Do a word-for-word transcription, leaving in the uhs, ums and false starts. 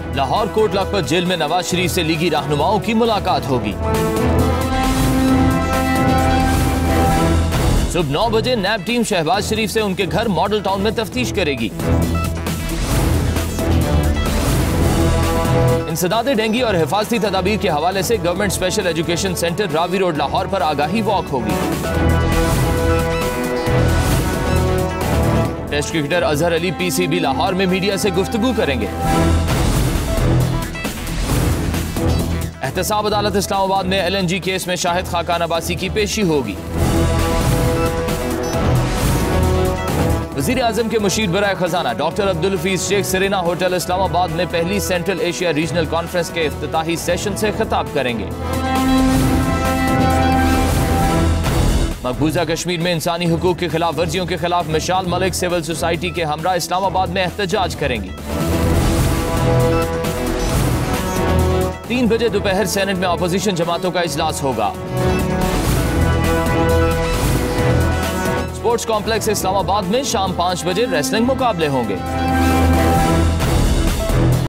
Lahore coat Lakhpat jail में नवाज शरीफ से लीगी रहनुमाओं की मुलाकात होगी। सुबह नौ बजे नैब टीम शहबाज शरीफ से उनके घर मॉडल टाउन में तफ्तीश करेगी। इंसदादे डेंगू और हिफाजती तदाबीर के हवाले से government special education centre Ravi road Lahore पर आगाही वॉक होगी। Test cricketer Azhar Ali PCB Lahore में मीडिया से गुफ्तगू करेंगे। एहतसाब अदालत इस्लामाबाद में एलएनजी केस में शाहिद खाकान अब्बासी की पेशी होगी। वज़ीर आज़म के मुशीर बराए खजाना doctor Abdul Hafeez Shaikh Serena hotel Islamabad में पहली सेंट्रल एशिया रीजनल कॉन्फ्रेंस के इफ्तिताही सेशन से खिताब करेंगे। मकबूजा कश्मीर में इंसानी हुकूक की खिलाफ वर्जियों के खिलाफ मिशाल मलिक सिविल सोसाइटी के हमरा इस्लामाबाद में एहतजाज करेंगी। तीन बजे दोपहर सेनेट में अपोजिशन जमातों का इजलास होगा। स्पोर्ट्स कॉम्प्लेक्स इस्लामाबाद में शाम पांच बजे रेसलिंग मुकाबले होंगे।